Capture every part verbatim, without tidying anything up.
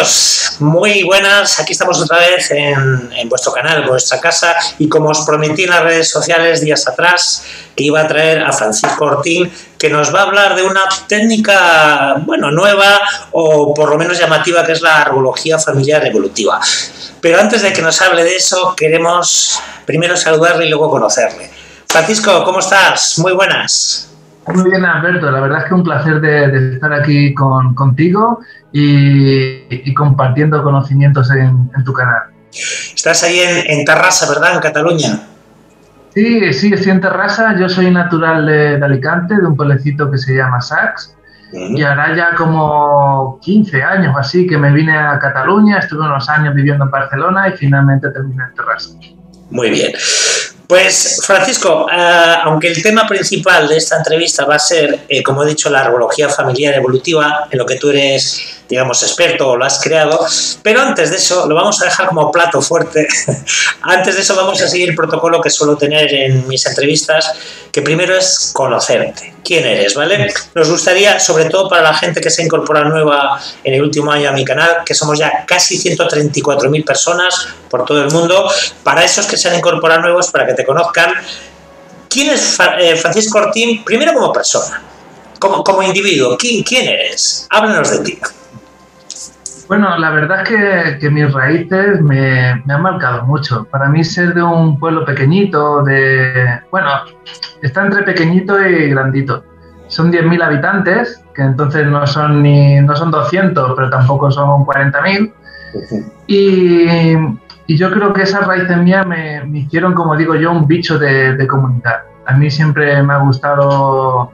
Amigos, muy buenas, aquí estamos otra vez en, en vuestro canal, vuestra casa, y como os prometí en las redes sociales días atrás, que iba a traer a Francisco Ortín, que nos va a hablar de una técnica, bueno, nueva o por lo menos llamativa, que es la arbología familiar evolutiva. Pero antes de que nos hable de eso, queremos primero saludarle y luego conocerle. Francisco, ¿cómo estás? Muy buenas. Muy bien, Alberto, la verdad es que un placer de, de estar aquí con, contigo y, y compartiendo conocimientos en, en tu canal. Estás ahí en, en Terrassa, ¿verdad? En Cataluña. Sí, sí, estoy en Terrassa. Yo soy natural de, de Alicante, de un pueblecito que se llama Sacs. Uh-huh. Y ahora ya como quince años así que me vine a Cataluña, estuve unos años viviendo en Barcelona y finalmente terminé en Terrassa. Muy bien. Pues, Francisco, eh, aunque el tema principal de esta entrevista va a ser, eh, como he dicho, la arbología familiar evolutiva, en lo que tú eres, digamos, experto o lo has creado, pero antes de eso, lo vamos a dejar como plato fuerte. Antes de eso vamos a seguir el protocolo que suelo tener en mis entrevistas, que primero es conocerte. ¿Quién eres? ¿Vale? Nos gustaría, sobre todo para la gente que se incorpora nueva en el último año a mi canal, que somos ya casi ciento treinta y cuatro mil personas por todo el mundo, para esos que se han incorporado nuevos, para que te conozcan, ¿quién es Francisco Ortín? Primero como persona, como, como individuo, ¿quién, quién eres? Háblanos de ti. Bueno, la verdad es que, que mis raíces me, me han marcado mucho. Para mí ser de un pueblo pequeñito, de bueno, está entre pequeñito y grandito. Son diez mil habitantes, que entonces no son ni no son doscientos, pero tampoco son cuarenta mil. Uh-huh. Y, y yo creo que esas raíces mías me, me hicieron, como digo yo, un bicho de, de comunidad. A mí siempre me ha gustado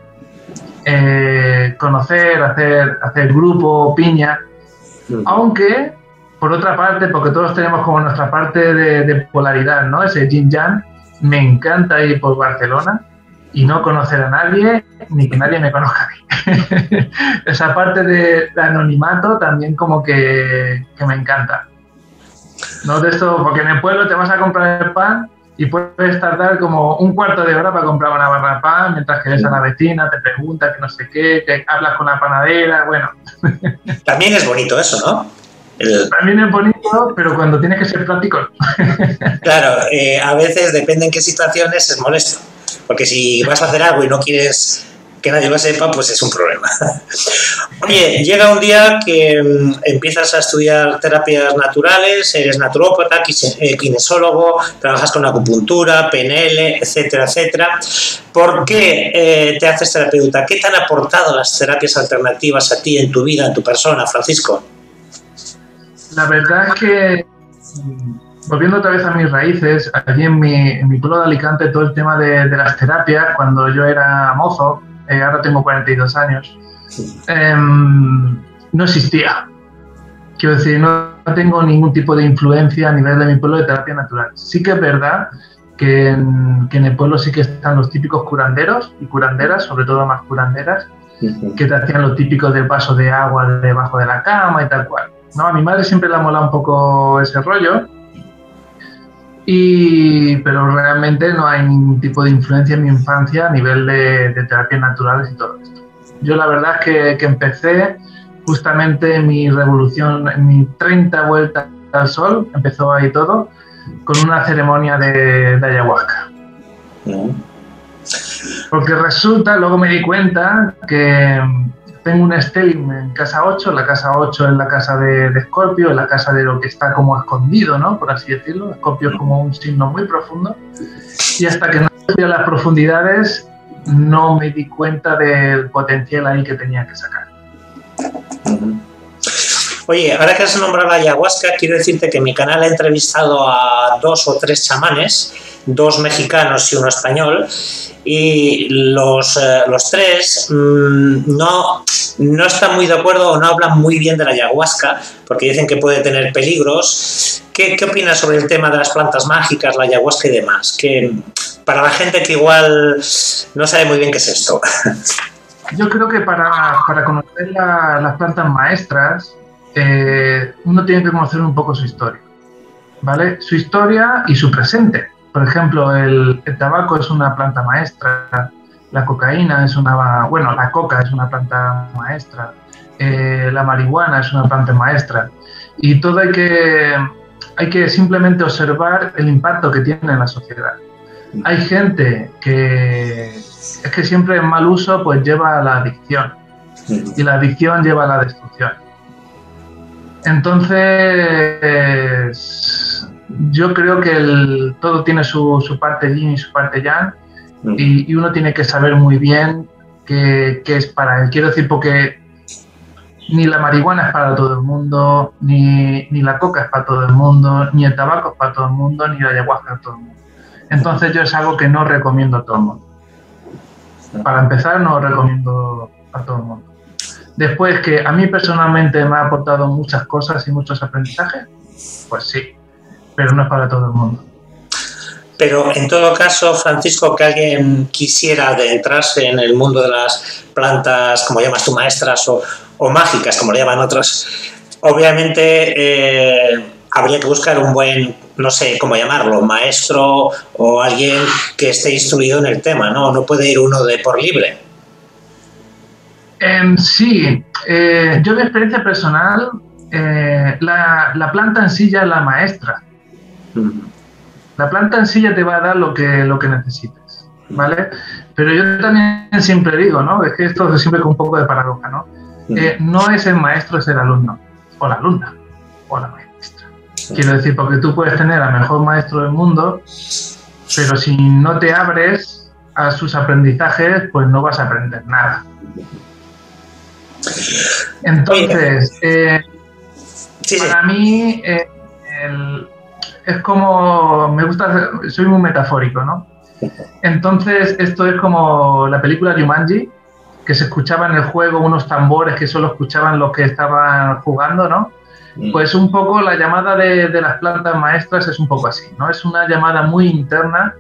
eh, conocer, hacer, hacer grupo, piña. Aunque, por otra parte, porque todos tenemos como nuestra parte de, de polaridad, ¿no? Ese yin-yang, me encanta ir por Barcelona y no conocer a nadie, ni que nadie me conozca a mí. Esa parte de, de anonimato también como que, que me encanta. No de esto, porque en el pueblo te vas a comprar el pan y puedes tardar como un cuarto de hora para comprar una barra de pan, mientras que ves a la vecina, te pregunta que no sé qué, que hablas con la panadera, bueno. También es bonito eso, ¿no? El... También es bonito, pero cuando tienes que ser práctico. Claro, eh, a veces, depende en qué situaciones, es molesto. Porque si vas a hacer algo y no quieres que nadie lo sepa, pues es un problema. Oye, llega un día que um, empiezas a estudiar terapias naturales, eres naturópata, kinesiólogo, trabajas con acupuntura, P N L, etcétera, etcétera. ¿Por qué eh, te haces terapeuta? ¿Qué te han aportado las terapias alternativas a ti en tu vida, en tu persona, Francisco? La verdad es que, volviendo otra vez a mis raíces, allí en mi, en mi pueblo de Alicante, todo el tema de, de las terapias, cuando yo era mozo, eh, ahora tengo cuarenta y dos años, eh, no existía. Quiero decir, no tengo ningún tipo de influencia a nivel de mi pueblo de terapia natural. Sí que es verdad que en, que en el pueblo sí que están los típicos curanderos y curanderas, sobre todo más curanderas, uh-huh. que te hacían lo típico del vaso de agua debajo de la cama y tal cual. No, a mi madre siempre le ha molado un poco ese rollo, y, pero realmente no hay ningún tipo de influencia en mi infancia a nivel de, de terapias naturales y todo esto. Yo la verdad es que, que empecé justamente mi revolución, en mi treinta vueltas al sol, empezó ahí todo, con una ceremonia de, de ayahuasca. Mm. Porque resulta, luego me di cuenta que tengo un stellium en casa ocho, la casa ocho es la casa de, de Escorpio, es la casa de lo que está como escondido, ¿no? Por así decirlo. Escorpio es como un signo muy profundo. Y hasta que no fui a las profundidades, no me di cuenta del potencial ahí que tenía que sacar. Oye, ahora que has nombrado la ayahuasca, quiero decirte que en mi canal he entrevistado a dos o tres chamanes, dos mexicanos y uno español, y los, eh, los tres mmm, no, no están muy de acuerdo o no hablan muy bien de la ayahuasca, porque dicen que puede tener peligros. ¿Qué, qué opinas sobre el tema de las plantas mágicas, la ayahuasca y demás? Que para la gente que igual no sabe muy bien qué es esto. Yo creo que para, para conocer la, las plantas maestras, eh, uno tiene que conocer un poco su historia, ¿vale? Su historia y su presente. Por ejemplo, el, el tabaco es una planta maestra, la cocaína es una, bueno, la coca es una planta maestra, eh, la marihuana es una planta maestra. y todo hay que, hay que simplemente observar el impacto que tiene en la sociedad. Hay gente que es que siempre el mal uso pues lleva a la adicción y la adicción lleva a la destrucción. Entonces yo creo que el, todo tiene su, su parte yin y su parte yang y, y uno tiene que saber muy bien qué, qué es para él. Quiero decir, porque ni la marihuana es para todo el mundo, ni, ni la coca es para todo el mundo, ni el tabaco es para todo el mundo, ni la ayahuasca es para todo el mundo. Entonces yo es algo que no recomiendo a todo el mundo. Para empezar, no recomiendo a todo el mundo. Después, que a mí personalmente me ha aportado muchas cosas y muchos aprendizajes, pues sí, pero no es para todo el mundo. Pero en todo caso, Francisco, que alguien quisiera adentrarse en el mundo de las plantas, como llamas tú, maestras o, o mágicas, como le llaman otros, obviamente eh, habría que buscar un buen, no sé cómo llamarlo, maestro o alguien que esté instruido en el tema, ¿no? No puede ir uno de por libre. Eh, sí, eh, yo de experiencia personal, eh, la, la planta en sí ya es la maestra. Mm. La planta en sí ya te va a dar lo que, lo que necesites, ¿vale? Pero yo también siempre digo, ¿no? Es que esto es siempre con un poco de paradoja, ¿no? Eh, no es el maestro, es el alumno, o la alumna, o la maestra. Quiero decir, porque tú puedes tener al mejor maestro del mundo, pero si no te abres a sus aprendizajes, pues no vas a aprender nada. Entonces, eh, sí, sí. Para mí, eh, el... es como, me gusta, soy muy metafórico, ¿no? Entonces, esto es como la película Jumanji, que se escuchaba en el juego unos tambores que solo escuchaban los que estaban jugando, ¿no? Pues un poco la llamada de, de las plantas maestras es un poco así, ¿no? Es una llamada muy interna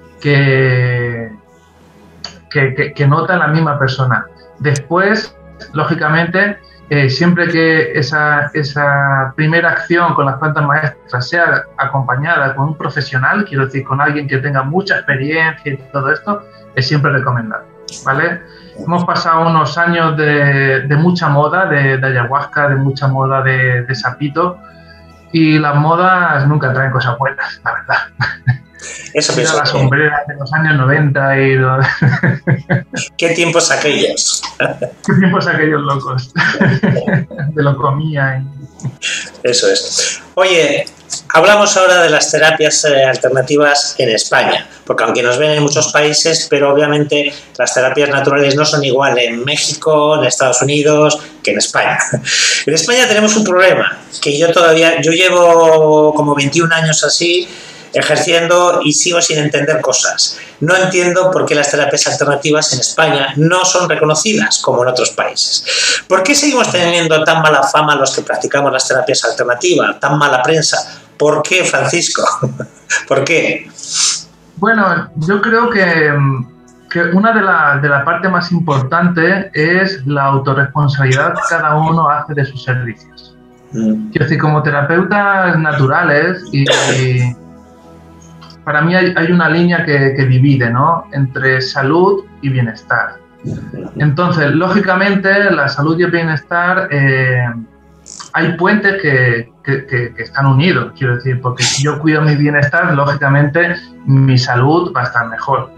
que, que, que, que nota la misma persona. Después, lógicamente, Eh, siempre que esa, esa primera acción con las plantas maestras sea acompañada con un profesional, quiero decir, con alguien que tenga mucha experiencia y todo esto, es siempre recomendable, ¿vale? Hemos pasado unos años de, de mucha moda, de, de ayahuasca, de mucha moda de, de sapito, y las modas nunca traen cosas buenas, la verdad. Eso Mira las sombreras de los años noventa y... Los... ¿Qué tiempos aquellos? ¿Qué tiempos aquellos locos? De locomía. Y... Eso es. Oye, hablamos ahora de las terapias eh, alternativas en España, porque aunque nos ven en muchos países, pero obviamente las terapias naturales no son igual en México, en Estados Unidos, que en España. En España tenemos un problema, que yo todavía, yo llevo como veintiún años así, ejerciendo y sigo sin entender cosas. No entiendo por qué las terapias alternativas en España no son reconocidas como en otros países. ¿Por qué seguimos teniendo tan mala fama los que practicamos las terapias alternativas, tan mala prensa? ¿Por qué, Francisco? ¿Por qué? Bueno, yo creo que, que una de las de la parte más importante es la autorresponsabilidad que cada uno hace de sus servicios. Mm. Quiero decir, como terapeutas naturales y... y para mí hay, hay una línea que, que divide, ¿no?, entre salud y bienestar. Entonces, lógicamente, la salud y el bienestar, eh, hay puentes que, que, que, que están unidos, quiero decir, porque si yo cuido mi bienestar, lógicamente mi salud va a estar mejor,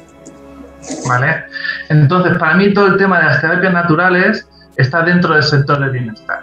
¿vale? Entonces, para mí todo el tema de las terapias naturales está dentro del sector del bienestar.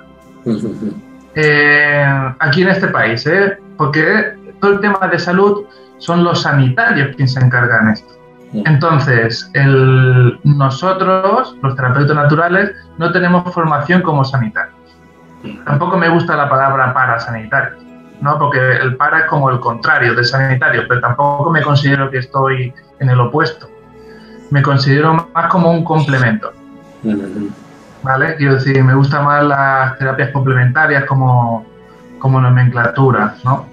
Eh, aquí en este país, ¿eh? Porque todo el tema de salud son los sanitarios quienes se encargan de esto. Entonces, el, nosotros, los terapeutas naturales, no tenemos formación como sanitarios. Tampoco me gusta la palabra parasanitario, ¿no? Porque el para es como el contrario de sanitario, pero tampoco me considero que estoy en el opuesto. Me considero más como un complemento, ¿vale? Quiero decir, me gustan más las terapias complementarias como, como nomenclatura, ¿no?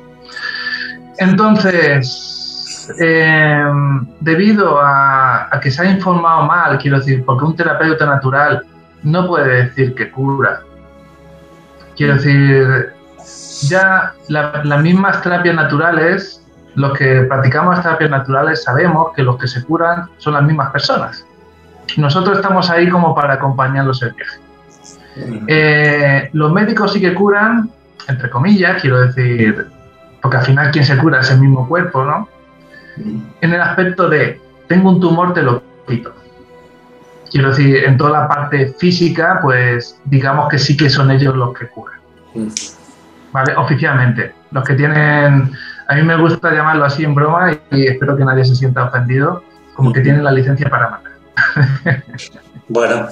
Entonces, eh, debido a, a que se ha informado mal, quiero decir, porque un terapeuta natural no puede decir que cura. Quiero decir, ya la, las mismas terapias naturales, los que practicamos las terapias naturales sabemos que los que se curan son las mismas personas. Nosotros estamos ahí como para acompañarlos en el viaje. Eh, los médicos sí que curan, entre comillas, quiero decir, porque al final quien se cura es el mismo cuerpo, ¿no? En el aspecto de, tengo un tumor, te lo quito. Quiero decir, en toda la parte física, pues digamos que sí que son ellos los que curan. ¿Vale? Oficialmente. Los que tienen, a mí me gusta llamarlo así en broma y espero que nadie se sienta ofendido, como que tienen la licencia para matar. Bueno.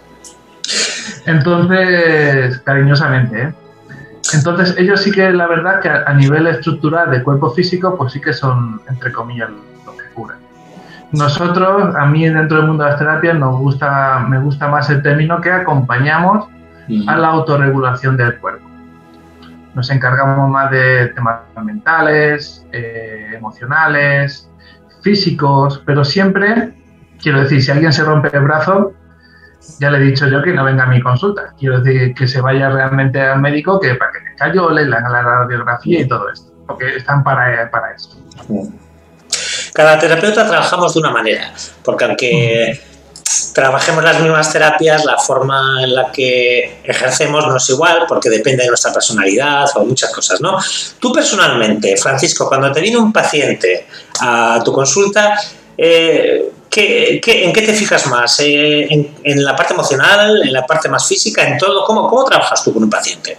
Entonces, cariñosamente, ¿eh? Entonces, ellos sí que la verdad que a, a nivel estructural de cuerpo físico, pues sí que son, entre comillas, los que curan. Nosotros, a mí dentro del mundo de las terapias, nos gusta, me gusta más el término que acompañamos a la autorregulación del cuerpo. Nos encargamos más de temas mentales, eh, emocionales, físicos, pero siempre, quiero decir, si alguien se rompe el brazo, ya le he dicho yo que no venga a mi consulta. Quiero decir, que se vaya realmente al médico que para que le cayole, le haga la radiografía y todo esto, porque están para, para eso. Cada terapeuta trabajamos de una manera, porque aunque trabajemos las mismas terapias, la forma en la que ejercemos no es igual, porque depende de nuestra personalidad o muchas cosas, ¿no? Tú personalmente, Francisco, cuando te viene un paciente a tu consulta, eh, ¿qué, qué, ¿en qué te fijas más? Eh, en, ¿En la parte emocional, en la parte más física, en todo? ¿Cómo, cómo trabajas tú con un paciente?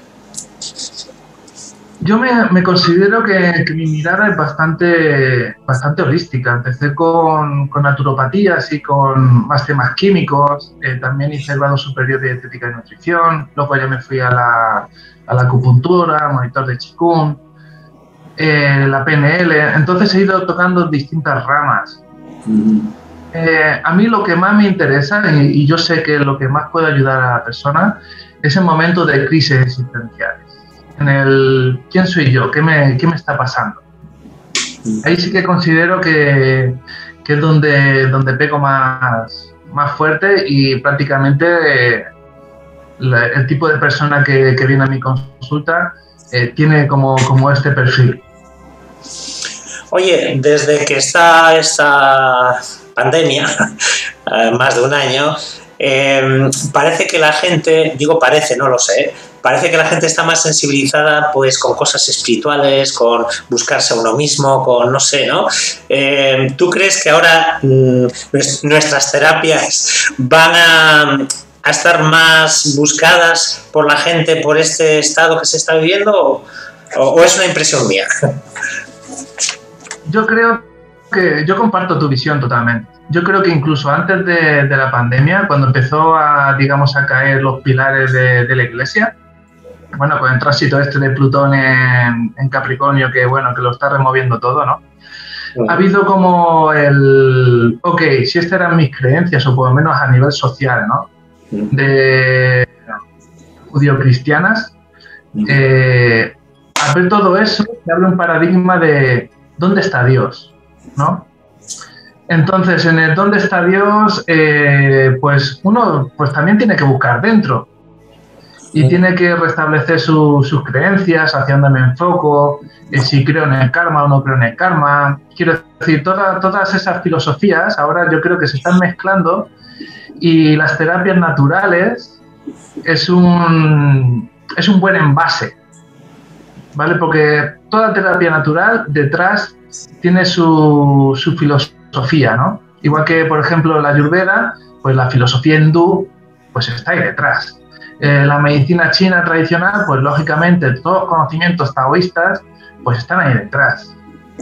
Yo me, me considero que, que mi mirada es bastante, bastante holística. Empecé con, con naturopatía, así con más temas químicos. Eh, también hice el grado superior de dietética y nutrición. Luego ya me fui a la, a la acupuntura, monitor de Qigong, eh, la P N L. Entonces he ido tocando distintas ramas. Eh, a mí lo que más me interesa, y, y yo sé que lo que más puede ayudar a la persona, es el momento de crisis existenciales. En el ¿quién soy yo? ¿Qué me, qué me está pasando? Ahí sí que considero que, que es donde, donde pego más, más fuerte y prácticamente eh, la, el tipo de persona que, que viene a mi consulta eh, tiene como, como este perfil. Oye, desde que está esta pandemia, más de un año, eh, parece que la gente, digo parece, no lo sé, parece que la gente está más sensibilizada pues con cosas espirituales, con buscarse a uno mismo, con no sé, ¿no? Eh, ¿Tú crees que ahora mmm, nuestras terapias van a, a estar más buscadas por la gente por este estado que se está viviendo o, o es una impresión mía? Yo creo que yo comparto tu visión totalmente. Yo creo que incluso antes de, de la pandemia, cuando empezó a, digamos, a caer los pilares de, de la Iglesia, bueno, con el tránsito este de Plutón en, en Capricornio, que bueno, que lo está removiendo todo, ¿no? Sí. Ha habido como el, ok, si estas eran mis creencias, o por lo menos a nivel social, ¿no? Sí. De judío-cristianas, sí. eh, al ver todo eso, se abre un paradigma de ¿dónde está Dios? ¿No? Entonces, en el ¿dónde está Dios? Eh, pues uno pues también tiene que buscar dentro y tiene que restablecer su, sus creencias, hacia dónde me enfoco, eh, si creo en el karma o no creo en el karma. Quiero decir, toda, todas esas filosofías ahora yo creo que se están mezclando y las terapias naturales es un, es un buen envase, ¿vale? Porque toda terapia natural detrás tiene su, su filosofía, ¿no? Igual que, por ejemplo, la Ayurveda, pues la filosofía hindú, pues está ahí detrás. Eh, la medicina china tradicional, pues lógicamente todos los conocimientos taoístas, pues están ahí detrás.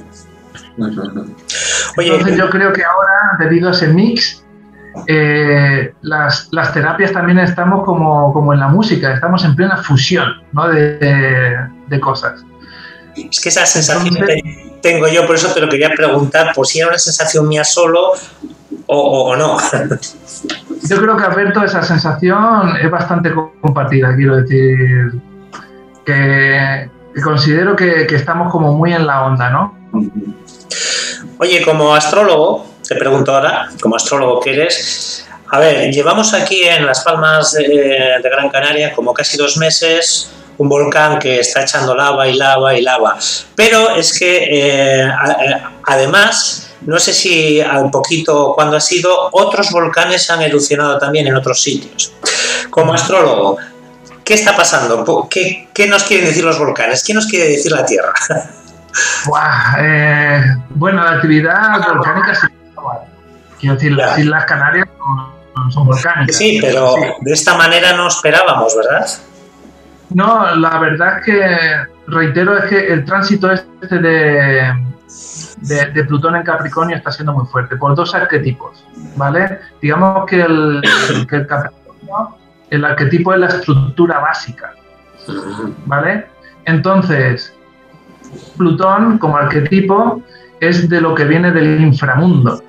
Oye, entonces yo creo que ahora, debido a ese mix, eh, las, las terapias también estamos como, como en la música, estamos en plena fusión, ¿no? de, de, de cosas. Es que esa sensación Entonces, tengo yo, por eso te lo quería preguntar, por si era una sensación mía solo o, o, o no. Yo creo que Alberto, esa sensación es bastante compartida, quiero decir, que, que considero que, que estamos como muy en la onda, ¿no? Oye, como astrólogo, te pregunto ahora, como astrólogo que eres, a ver, llevamos aquí en Las Palmas de, de Gran Canaria como casi dos meses un volcán que está echando lava y lava y lava, pero es que eh, además, no sé si un poquito cuando ha sido, otros volcanes han erupcionado también en otros sitios. Como astrólogo, ¿qué está pasando? ¿Qué, ¿Qué nos quieren decir los volcanes? ¿Qué nos quiere decir la Tierra? Buah, eh, bueno, la actividad volcánica se... Quiero decir, las ya. Islas Canarias son, son volcánicas. Sí, pero sí. De esta manera no esperábamos, ¿verdad? No, la verdad es que, reitero, es que el tránsito este de, de, de Plutón en Capricornio está siendo muy fuerte, por dos arquetipos, ¿vale? Digamos que el, que el Capricornio, el arquetipo es la estructura básica, ¿vale? Entonces, Plutón como arquetipo es de lo que viene del inframundo.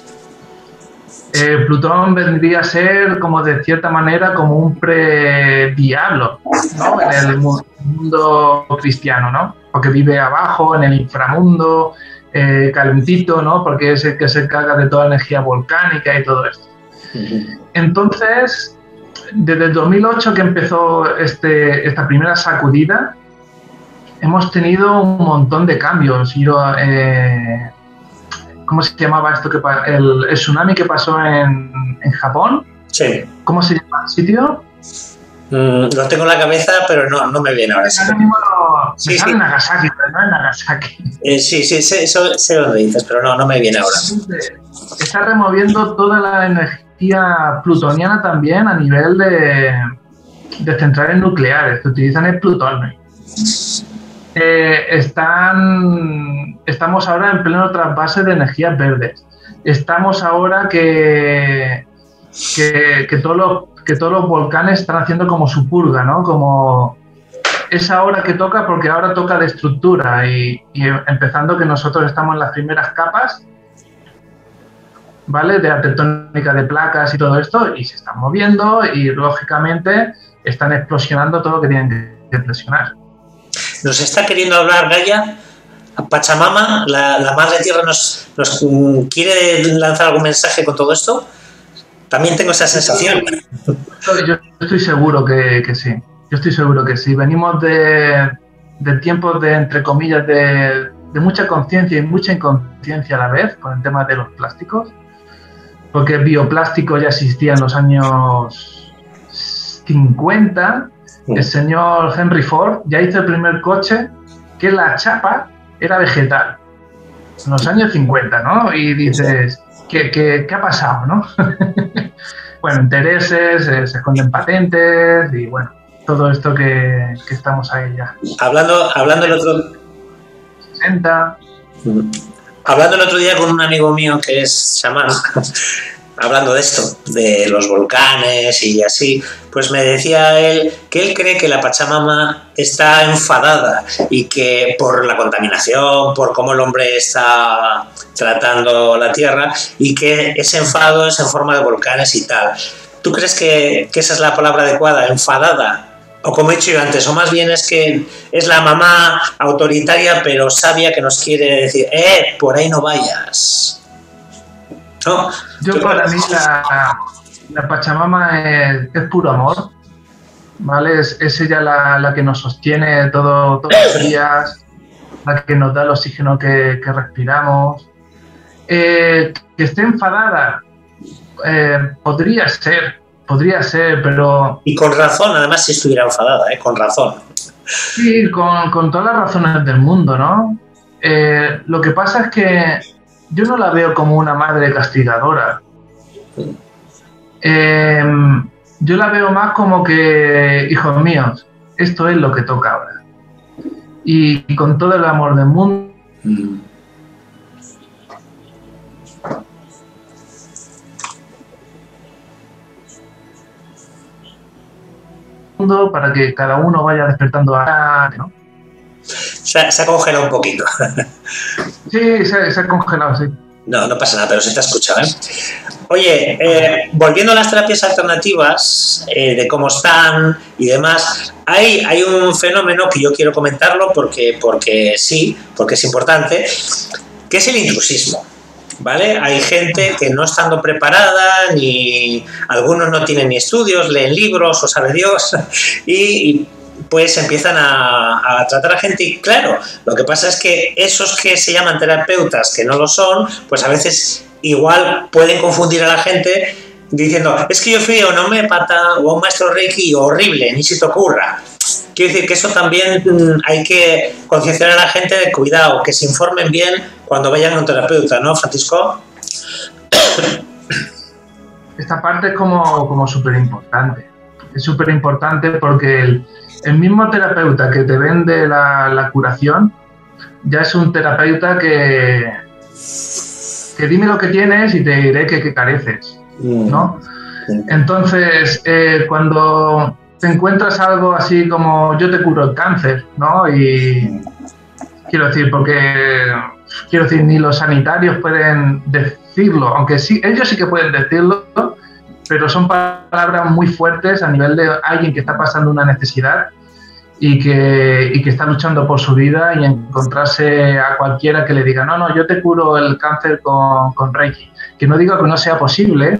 Eh, Plutón vendría a ser, como de cierta manera, como un pre-diablo, ¿no? En el mundo cristiano, ¿no? Porque vive abajo, en el inframundo, eh, calentito, ¿no? Porque es el que se encarga de toda la energía volcánica y todo esto. Entonces, desde el dos mil ocho que empezó este, esta primera sacudida, hemos tenido un montón de cambios. Eh, ¿Cómo se llamaba esto? Que el, el tsunami que pasó en, en Japón. Sí. ¿Cómo se llama el sitio? Mm, lo tengo en la cabeza, pero no, no me viene ahora. Sí, sí, me sale sí. Nagasaki, pero no es Nagasaki. Eh, sí, sí, sé, sé dónde dices, pero no, no me viene ahora. Está removiendo toda la energía plutoniana también a nivel de, de centrales nucleares que utilizan el plutonio. Eh, están, estamos ahora en pleno trasvase de energías verdes. Estamos ahora que, que, que, todos los, que todos los volcanes están haciendo como su purga, ¿no? Como es ahora que toca, porque ahora toca de estructura y, y empezando que nosotros estamos en las primeras capas, ¿vale? De la tectónica de placas y todo esto, y se están moviendo y lógicamente están explosionando todo lo que tienen que explosionar. Nos está queriendo hablar Gaia, Pachamama, la, la Madre Tierra nos, nos quiere lanzar algún mensaje con todo esto. También tengo esa sensación. Yo estoy seguro que, que sí, yo estoy seguro que sí. Venimos de, de tiempos de, entre comillas, de, de mucha conciencia y mucha inconsciencia a la vez con el tema de los plásticos, porque el bioplástico ya existía en los años cincuenta. El señor Henry Ford ya hizo el primer coche que la chapa era vegetal, en los años cincuenta, ¿no? Y dices, ¿qué, qué, qué ha pasado, no? Bueno, intereses, eh, se esconden patentes y bueno, todo esto que, que estamos ahí ya. Hablando, hablando el otro... sesenta. Hablando el otro día con un amigo mío que es chamán, hablando de esto, de los volcanes y así, pues me decía él que él cree que la Pachamama está enfadada y que por la contaminación, por cómo el hombre está tratando la tierra y que ese enfado es en forma de volcanes y tal. ¿Tú crees que, que esa es la palabra adecuada, enfadada? O como he dicho yo antes, o más bien es que es la mamá autoritaria pero sabia que nos quiere decir, eh, por ahí no vayas. ¿No? Yo para mí la, la Pachamama es, es puro amor, ¿vale? Es, es ella la, la que nos sostiene todo, todos los días, la que nos da el oxígeno que, que respiramos. Eh, que esté enfadada, eh, podría ser, podría ser, pero... Y con razón, además, si estuviera enfadada, ¿eh? Con razón. Sí, con, con todas las razones del mundo, ¿no? Eh, lo que pasa es que yo no la veo como una madre castigadora. Eh, yo la veo más como que, hijos míos, esto es lo que toca ahora. Y, y con todo el amor del mundo, mm. para que cada uno vaya despertando a... ¿no? Se, se ha congelado un poquito. Sí, se, se ha congelado, sí. No, no pasa nada, pero se te ha escuchado, ¿eh? Oye, eh, volviendo a las terapias alternativas, eh, de cómo están y demás, hay, hay un fenómeno que yo quiero comentarlo porque, porque sí, porque es importante, que es el intrusismo, ¿vale? Hay gente que no estando preparada, ni algunos no tienen ni estudios, leen libros o sabe Dios, y, y pues empiezan a, a tratar a gente y claro, lo que pasa es que esos que se llaman terapeutas que no lo son, pues a veces igual pueden confundir a la gente diciendo, es que yo fui a un homeópata o a un maestro Reiki horrible, ni se te ocurra. Quiero decir que eso también mmm, hay que concienciar a la gente de cuidado, que se informen bien cuando vayan a un terapeuta, ¿no, Francisco? Esta parte es como, como súper importante. Es súper importante porque el, el mismo terapeuta que te vende la, la curación ya es un terapeuta que, que dime lo que tienes y te diré que, que careces, ¿no? Entonces, eh, cuando te encuentras algo así como yo te curo el cáncer, ¿no? Y quiero decir, porque quiero decir, ni los sanitarios pueden decirlo, aunque sí, ellos sí que pueden decirlo, pero son palabras muy fuertes a nivel de alguien que está pasando una necesidad y que, y que está luchando por su vida, y encontrarse a cualquiera que le diga, no, no, yo te curo el cáncer con, con Reiki. Que no digo que no sea posible,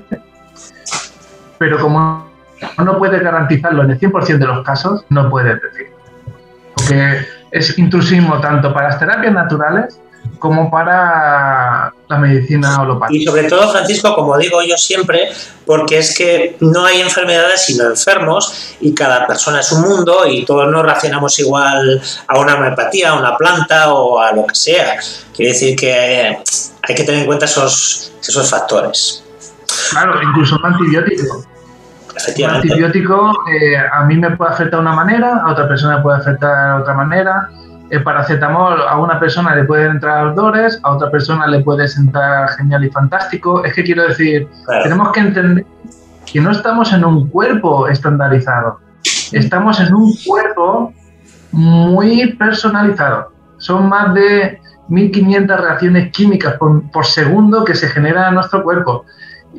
pero como no puedes garantizarlo en el cien por ciento de los casos, no puedes decirlo. Porque es intrusismo tanto para las terapias naturales como para la medicina alopática. Y sobre todo, Francisco, como digo yo siempre, porque es que no hay enfermedades sino enfermos, y cada persona es un mundo y todos no reaccionamos igual a una homeopatía, a una planta o a lo que sea. Quiere decir que hay que tener en cuenta esos, esos factores. Claro, incluso un antibiótico. Un antibiótico eh, a mí me puede afectar de una manera, a otra persona le puede afectar de otra manera. El paracetamol a una persona le puede entrar ardores, a otra persona le puede sentar genial y fantástico. Es que quiero decir, claro, tenemos que entender que no estamos en un cuerpo estandarizado, estamos en un cuerpo muy personalizado. Son más de mil quinientas reacciones químicas por, por segundo que se generan en nuestro cuerpo.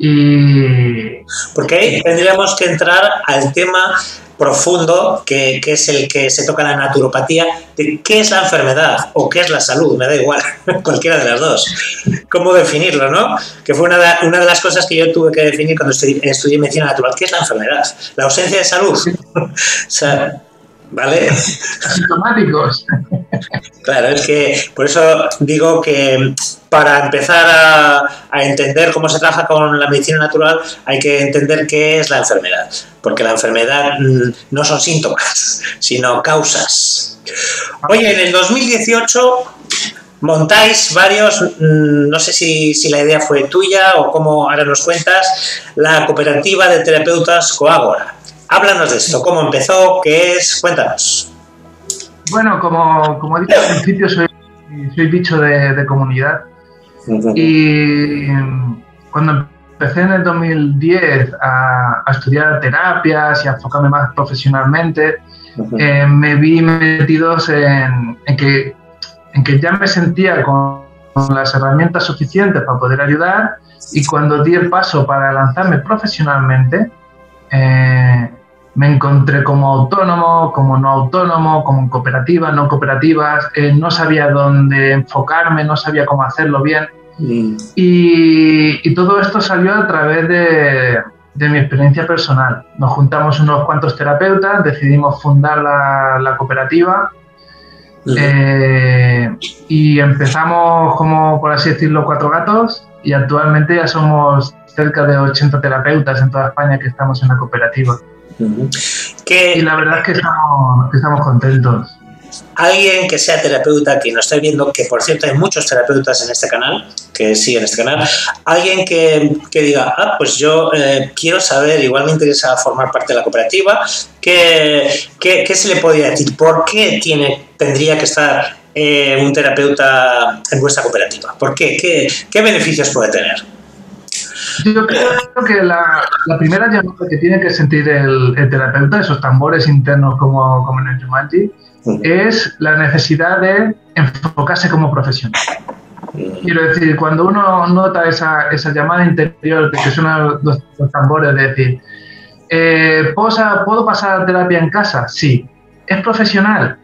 Y porque ahí tendríamos que entrar al tema profundo, que, que es el que se toca en la naturopatía, de qué es la enfermedad o qué es la salud, me da igual, cualquiera de las dos. ¿Cómo definirlo, no? Que fue una de, una de las cosas que yo tuve que definir cuando estudié, estudié medicina natural. ¿Qué es la enfermedad? La ausencia de salud. O sea, ¿vale? Asintomáticos. Claro, es que por eso digo que para empezar a, a entender cómo se trabaja con la medicina natural hay que entender qué es la enfermedad, porque la enfermedad mmm, no son síntomas, sino causas. Oye, en el dos mil dieciocho montáis varios, mmm, no sé si, si la idea fue tuya o cómo ahora nos cuentas, la cooperativa de terapeutas Coágora. Háblanos de esto, cómo empezó, qué es, cuéntanos. Bueno, como, como he dicho al principio, soy, soy bicho de, de comunidad. Uh-huh. Y cuando empecé en el dos mil diez a, a estudiar terapias y a enfocarme más profesionalmente, uh-huh. eh, me vi metidos en, en, que, en que ya me sentía con, con las herramientas suficientes para poder ayudar, y cuando di el paso para lanzarme profesionalmente, eh, me encontré como autónomo, como no autónomo, como cooperativas, no cooperativas, eh, no sabía dónde enfocarme, no sabía cómo hacerlo bien. Mm. Y, y todo esto salió a través de, de mi experiencia personal. Nos juntamos unos cuantos terapeutas, decidimos fundar la, la cooperativa. Mm. eh, y empezamos, como por así decirlo, cuatro gatos, y actualmente ya somos cerca de ochenta terapeutas en toda España que estamos en la cooperativa. Uh-huh. Que, y la verdad es que estamos, que estamos contentos. Alguien que sea terapeuta, que nos esté viendo, que por cierto hay muchos terapeutas en este canal, que siguen este canal, alguien que, que diga, ah, pues yo eh, quiero saber, igual me interesa formar parte de la cooperativa, ¿qué, qué, qué se le podría decir? ¿Por qué tiene, tendría que estar eh, un terapeuta en vuestra cooperativa? ¿Por qué? ¿Qué, qué beneficios puede tener? Yo creo que la, la primera llamada que tiene que sentir el, el terapeuta, esos tambores internos como, como en el Jumanji, uh-huh. es la necesidad de enfocarse como profesional. Uh-huh. Quiero decir, cuando uno nota esa, esa llamada interior de que suenan los, los tambores, de decir, eh, ¿puedo, ¿puedo pasar terapia en casa? Sí. ¿Es profesional?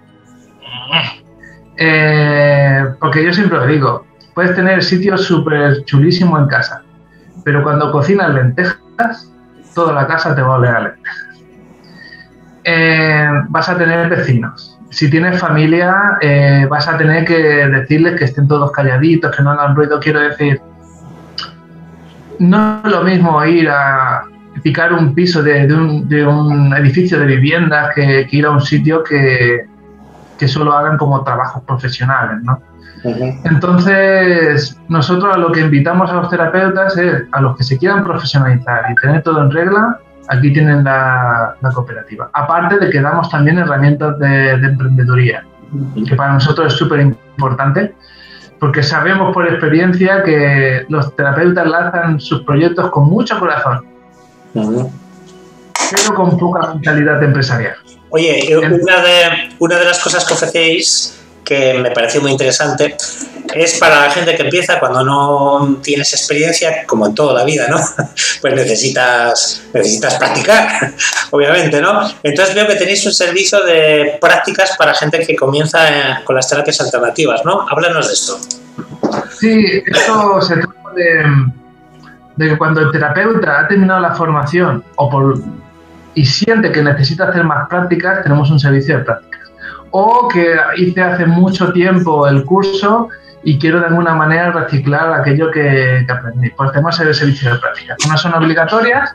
Eh, porque yo siempre lo digo, puedes tener sitios súper chulísimos en casa, pero cuando cocinas lentejas, toda la casa te va a oler a lentejas. Eh, vas a tener vecinos. Si tienes familia, eh, vas a tener que decirles que estén todos calladitos, que no hagan ruido. Quiero decir, no es lo mismo ir a picar un piso de, de, un, de un edificio de viviendas que, que ir a un sitio que, que solo hagan como trabajos profesionales, ¿no? Uh-huh. Entonces, nosotros a lo que invitamos a los terapeutas es a los que se quieran profesionalizar y tener todo en regla, aquí tienen la, la cooperativa. Aparte de que damos también herramientas de, de emprendeduría, uh-huh. que para nosotros es súper importante, porque sabemos por experiencia que los terapeutas lanzan sus proyectos con mucho corazón, uh-huh. pero con poca mentalidad empresarial. Oye, una de, una de las cosas que ofrecéis, que me pareció muy interesante, es para la gente que empieza cuando no tienes experiencia, como en toda la vida, ¿no? Pues necesitas, necesitas practicar, obviamente, ¿no? Entonces veo que tenéis un servicio de prácticas para gente que comienza con las terapias alternativas, ¿no? Háblanos de esto. Sí, esto se trata de, de que cuando el terapeuta ha terminado la formación o por, y siente que necesita hacer más prácticas, tenemos un servicio de prácticas. O que hice hace mucho tiempo el curso y quiero de alguna manera reciclar aquello que, que aprendí. Pues tenemos el servicio de prácticas. No son obligatorias,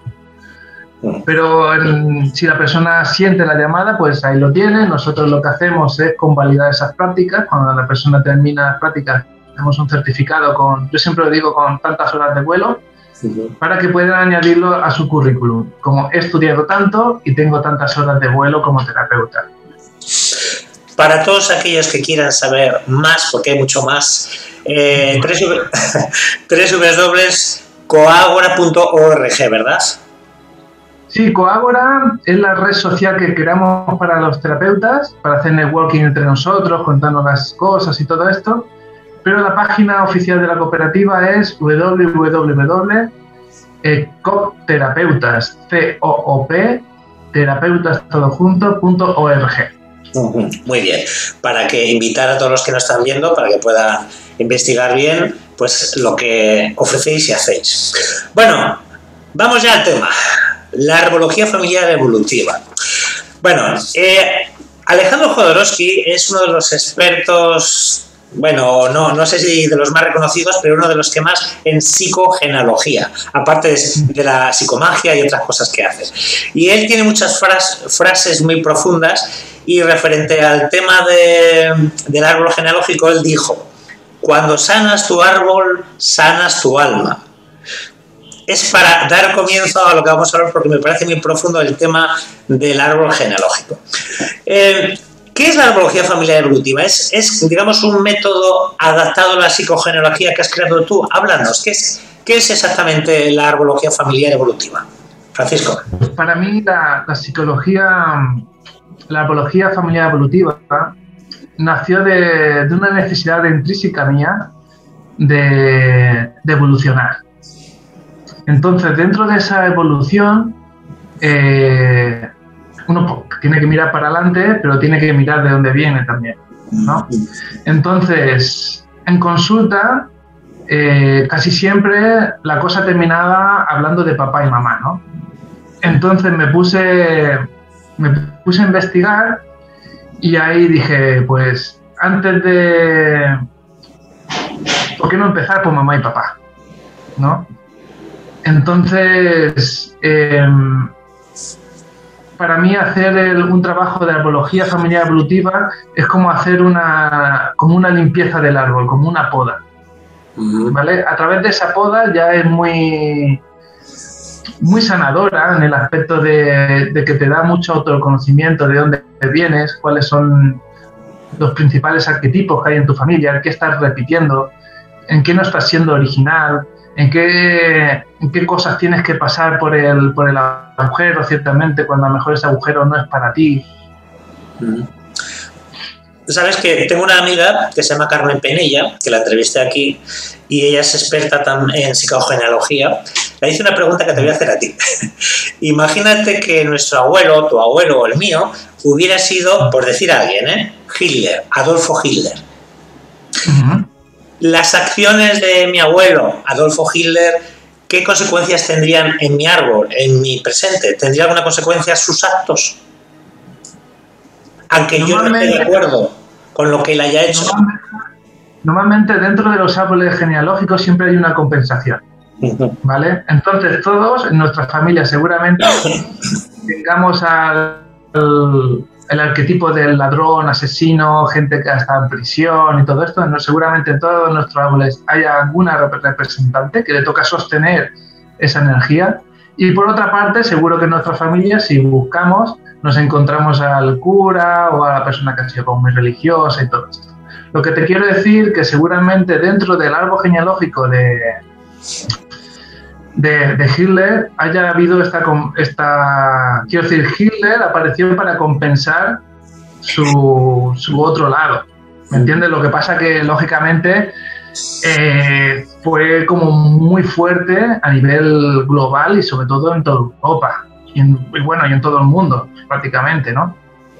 pero en, si la persona siente la llamada, pues ahí lo tiene. Nosotros lo que hacemos es convalidar esas prácticas. Cuando la persona termina las prácticas, tenemos un certificado con, yo siempre lo digo, con tantas horas de vuelo, uh-huh. para que puedan añadirlo a su currículum. Como he estudiado tanto y tengo tantas horas de vuelo como terapeuta. Para todos aquellos que quieran saber más, porque hay mucho más, eh, doble u doble u doble u punto coagora punto org, ¿verdad? Sí, Coagora es la red social que creamos para los terapeutas, para hacer networking entre nosotros, contarnos las cosas y todo esto, pero la página oficial de la cooperativa es doble u doble u doble u punto coopterapeutas, C O O P, terapeutas todo junto, punto org. Muy bien, para que invitar a todos los que nos están viendo para que puedan investigar bien pues lo que ofrecéis y hacéis. Bueno, vamos ya al tema, la herbología familiar evolutiva. Bueno, eh, Alejandro Jodorowsky es uno de los expertos, bueno, no, no sé si de los más reconocidos, pero uno de los que más en psicogenealogía, aparte de, de la psicomagia y otras cosas que hace. Y él tiene muchas fras, frases muy profundas. Y referente al tema de, del árbol genealógico, él dijo: cuando sanas tu árbol, sanas tu alma. Es para dar comienzo a lo que vamos a hablar, porque me parece muy profundo el tema del árbol genealógico. Eh, ¿Qué es la herbología familiar evolutiva? Es, es, digamos, un método adaptado a la psicogenealogía que has creado tú. Háblanos, ¿qué es, qué es exactamente la herbología familiar evolutiva? Francisco. Para mí, la, la psicología... La herbología familiar evolutiva nació de, de una necesidad intrínseca mía de, de evolucionar. Entonces, dentro de esa evolución, eh, uno tiene que mirar para adelante, pero tiene que mirar de dónde viene también, ¿no? Entonces, en consulta, eh, casi siempre la cosa terminaba hablando de papá y mamá, ¿no? Entonces me puse... Me puse a investigar y ahí dije, pues, antes de... ¿Por qué no empezar por mamá y papá? ¿No? Entonces, eh, para mí hacer el, un trabajo de herbología familiar evolutiva es como hacer una, como una limpieza del árbol, como una poda. ¿Vale? A través de esa poda ya es muy... muy sanadora en el aspecto de, de que te da mucho autoconocimiento de dónde vienes, cuáles son los principales arquetipos que hay en tu familia, qué estás repitiendo, en qué no estás siendo original, en qué, en qué cosas tienes que pasar por el, por el agujero, ciertamente, cuando a lo mejor ese agujero no es para ti. Mm. Sabes que tengo una amiga que se llama Carmen Penella, que la entrevisté aquí, y ella es experta en psicogenealogía. Le hice una pregunta que te voy a hacer a ti. Imagínate que nuestro abuelo, tu abuelo o el mío, hubiera sido, por decir a alguien, ¿eh? Hitler, Adolfo Hitler. Uh-huh. Las acciones de mi abuelo, Adolfo Hitler, ¿qué consecuencias tendrían en mi árbol, en mi presente? ¿Tendría alguna consecuencia sus actos? Aunque yo no esté de acuerdo con lo que él haya hecho. Normalmente, normalmente dentro de los árboles genealógicos siempre hay una compensación. ¿vale? Entonces todos en nuestra familia seguramente tengamos al, al el arquetipo del ladrón, asesino, gente que ha estado en prisión y todo esto. No, seguramente en todos nuestros árboles hay alguna representante que le toca sostener esa energía. Y por otra parte, seguro que en nuestra familia, si buscamos, nos encontramos al cura o a la persona que ha sido como muy religiosa y todo esto. Lo que te quiero decir que seguramente dentro del árbol genealógico de, de, de Hitler haya habido esta, esta... Quiero decir, Hitler apareció para compensar su, su otro lado. ¿Me entiendes? Lo que pasa que, lógicamente, eh, fue como muy fuerte a nivel global y sobre todo en toda Europa. Y, en, y bueno, y en todo el mundo, prácticamente, ¿no?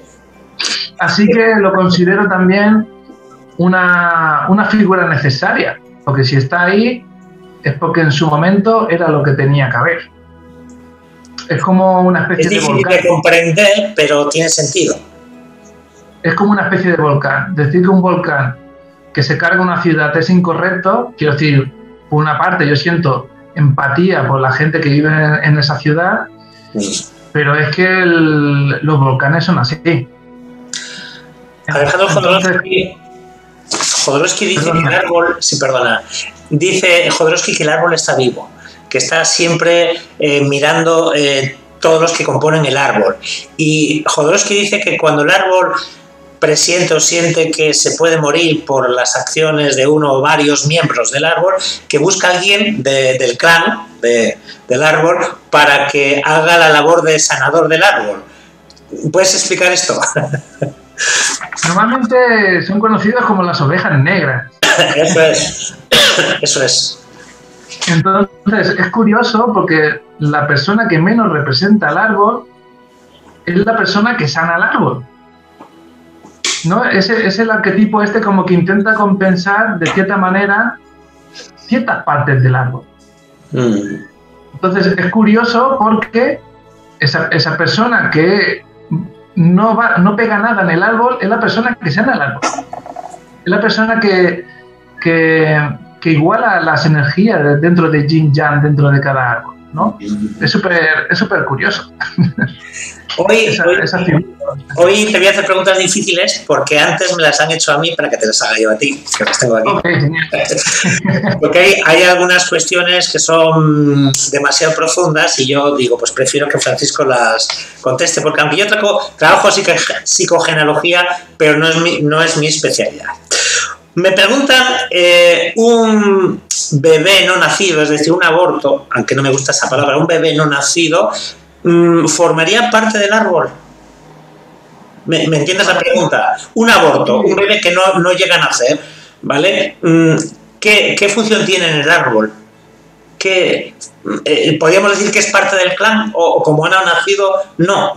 Así que lo considero también una, una figura necesaria, porque si está ahí es porque en su momento era lo que tenía que haber. Es como una especie es de volcán. Es difícil de comprender, pero tiene sentido. Es como una especie de volcán. Decir que un volcán que se carga una ciudad es incorrecto, quiero decir, por una parte yo siento empatía por la gente que vive en, en esa ciudad, sí. Pero es que el, los volcanes son así. Alejandro Jodorowsky, Jodorowsky dice perdona. que el árbol, sí, perdona, dice Jodorowsky que el árbol está vivo, que está siempre eh, mirando eh, todos los que componen el árbol. Y Jodorowsky dice que cuando el árbol presiente o siente que se puede morir por las acciones de uno o varios miembros del árbol, que busca a alguien de, del clan de, del árbol para que haga la labor de sanador del árbol. ¿Puedes explicar esto? Normalmente son conocidos como las ovejas negras. Eso es. Eso es. Entonces es curioso porque la persona que menos representa al árbol es la persona que sana al árbol, ¿no? Ese es el arquetipo este como que intenta compensar de cierta manera ciertas partes del árbol. Mm. Entonces es curioso porque esa, esa persona que no, va, no pega nada en el árbol es la persona que sana el árbol. Es la persona que, que, que iguala las energías dentro de Yin Yang, dentro de cada árbol, ¿no? Es súper es súper curioso. Hoy, esa, hoy, esa hoy te voy a hacer preguntas difíciles porque antes me las han hecho a mí para que te las haga yo a ti, que las tengo aquí. Okay, porque hay, hay algunas cuestiones que son demasiado profundas y yo digo, pues prefiero que Francisco las conteste, porque aunque yo trabajo, trabajo psico, psicogenealogía, pero no es mi, no es mi especialidad. Me preguntan, eh, un bebé no nacido, es decir, un aborto, aunque no me gusta esa palabra, un bebé no nacido, ¿formaría parte del árbol? ¿Me, ¿me entiendes la pregunta? Un aborto, un bebé que no, no llega a nacer, ¿vale? ¿Qué, qué función tiene en el árbol? ¿Qué, eh, ¿Podríamos decir que es parte del clan? ¿O, o como no ha nacido, no?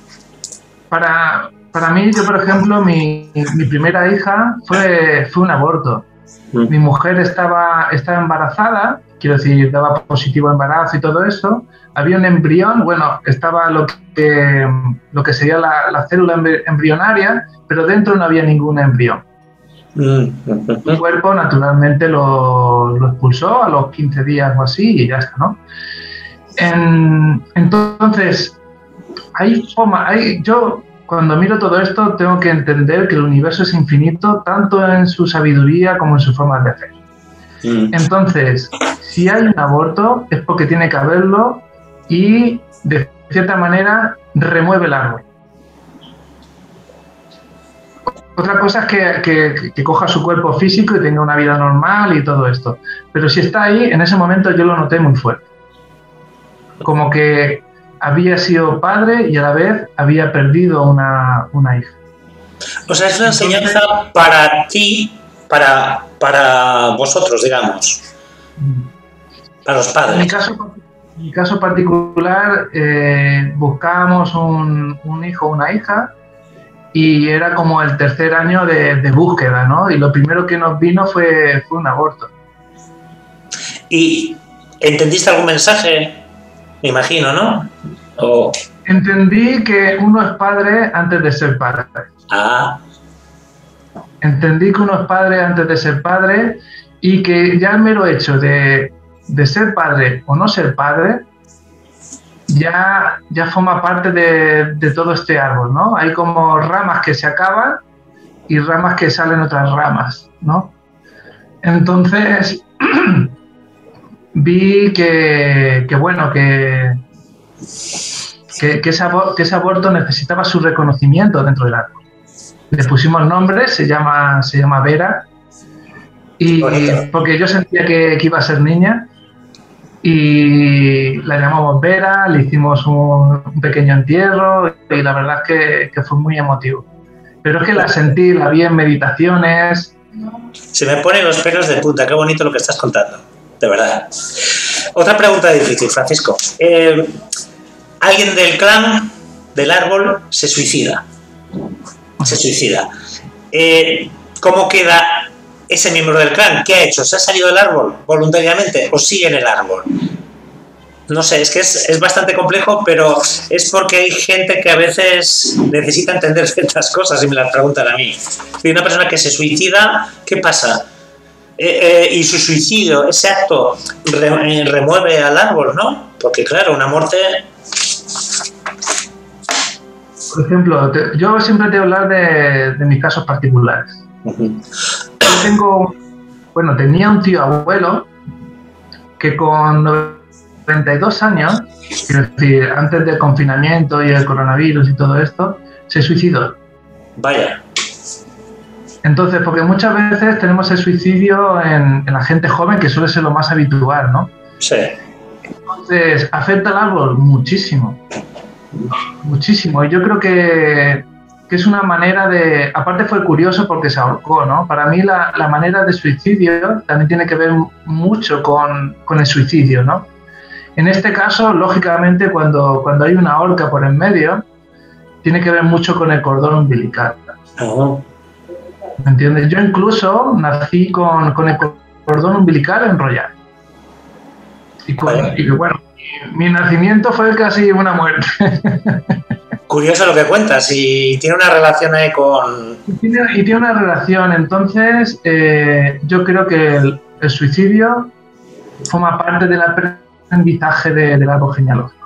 Para, para mí, yo por ejemplo, mi, mi primera hija fue, fue un aborto. Mm. Mi mujer estaba, estaba embarazada, quiero decir, daba positivo embarazo y todo eso. Había un embrión, bueno, estaba lo que, lo que sería la, la célula embrionaria, pero dentro no había ningún embrión. Mm. El cuerpo naturalmente lo, lo expulsó a los quince días o así y ya está, ¿no? En, entonces, hay forma, hay, yo cuando miro todo esto tengo que entender que el universo es infinito, tanto en su sabiduría como en sus formas de hacer. Mm. Entonces, si hay un aborto es porque tiene que haberlo y de cierta manera remueve el árbol. Otra cosa es que, que, que coja su cuerpo físico y tenga una vida normal y todo esto. Pero si está ahí, en ese momento yo lo noté muy fuerte. Como que había sido padre y a la vez había perdido una, una hija. O sea, es una enseñanza Entonces, para ti, para, para vosotros, digamos. Para los padres. En mi caso, en mi caso particular, eh, buscábamos un, un hijo o una hija y era como el tercer año de, de búsqueda, ¿no? Y lo primero que nos vino fue, fue un aborto. ¿Y entendiste algún mensaje? Me imagino, ¿no? O... Entendí que uno es padre antes de ser padre. Ah. Entendí que uno es padre antes de ser padre y que ya el mero hecho de de ser padre o no ser padre ya, ya forma parte de, de todo este árbol, ¿no? Hay como ramas que se acaban y ramas que salen otras ramas, ¿no? Entonces vi que, que bueno, que, que, que, ese aborto, que ese aborto necesitaba su reconocimiento dentro del árbol. Le pusimos nombre, se llama, se llama Vera, y porque yo sentía que, que iba a ser niña, y la llamamos Vera, le hicimos un, un pequeño entierro, y la verdad es que, que fue muy emotivo. Pero es que la sentí, la vi en meditaciones. Se me ponen los pelos de punta, qué bonito lo que estás contando, de verdad. Otra pregunta difícil, Francisco. Eh, ¿Alguien del clan, del árbol, se suicida? Se suicida. Eh, ¿Cómo queda ese miembro del clan? ¿Qué ha hecho? ¿Se ha salido del árbol voluntariamente o sigue en el árbol? No sé, es que es, es bastante complejo, pero es porque hay gente que a veces necesita entender ciertas cosas y me las preguntan a mí. Si una persona que se suicida, ¿qué pasa? Eh, eh, y su suicidio, ese acto, re, remueve al árbol, ¿no? Porque claro, una muerte... Por ejemplo, te, yo siempre te voy a hablar de, de mis casos particulares. Uh-huh. Yo tengo, bueno, tenía un tío abuelo que con noventa y dos años, quiero decir, antes del confinamiento y el coronavirus y todo esto, se suicidó. Vaya. Entonces, porque muchas veces tenemos el suicidio en, en la gente joven, que suele ser lo más habitual, ¿no? Sí. Entonces, afecta al árbol muchísimo. Muchísimo. Y yo creo que, que es una manera de... Aparte fue curioso porque se ahorcó, ¿no? Para mí la, la manera de suicidio también tiene que ver mucho con, con el suicidio, ¿no? En este caso, lógicamente, cuando, cuando hay una horca por en medio, tiene que ver mucho con el cordón umbilical. Oh. ¿Me entiendes? Yo incluso nací con, con el cordón umbilical enrollado. Y, con, y bueno, mi nacimiento fue casi una muerte. Curioso lo que cuentas, y tiene una relación ahí con... Y tiene, y tiene una relación, entonces eh, yo creo que el, el suicidio forma parte del aprendizaje de, del árbol genealógico.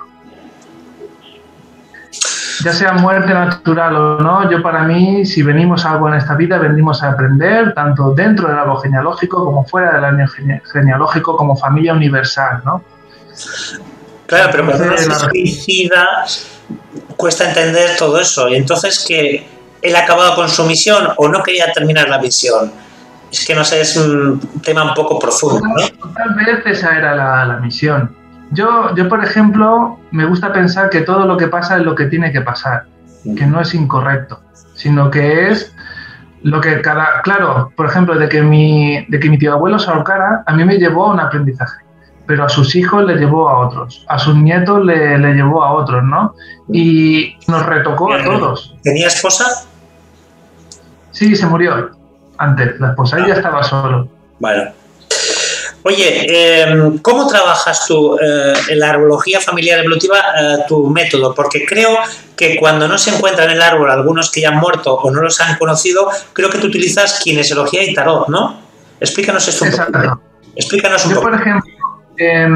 Ya sea muerte natural o no, yo para mí, si venimos a algo en esta vida, venimos a aprender, tanto dentro del árbol genealógico como fuera del árbol genealógico, como familia universal, ¿no? Claro, pero cuando uno se suicida, cuesta entender todo eso. Y entonces, que él ha acabado con su misión o no quería terminar la misión. Es que no sé, es un tema un poco profundo, ¿no? Tal vez esa era la, la misión. Yo, yo, por ejemplo, me gusta pensar que todo lo que pasa es lo que tiene que pasar, que no es incorrecto, sino que es lo que cada... Claro, por ejemplo, de que mi, de que mi tío abuelo se ahorcara, a mí me llevó a un aprendizaje, pero a sus hijos le llevó a otros, a sus nietos le, le llevó a otros, ¿no? Y nos retocó a todos. ¿Tenía esposa? Sí, se murió antes, la esposa, ella estaba solo. Bueno. Oye, eh, ¿cómo trabajas tú eh, en la arbología familiar evolutiva eh, tu método? Porque creo que cuando no se encuentran en el árbol algunos que ya han muerto o no los han conocido, creo que tú utilizas kinesiología y tarot, ¿no? Explícanos esto un Exacto. poco. Explícanos un Yo, poco. por ejemplo, eh,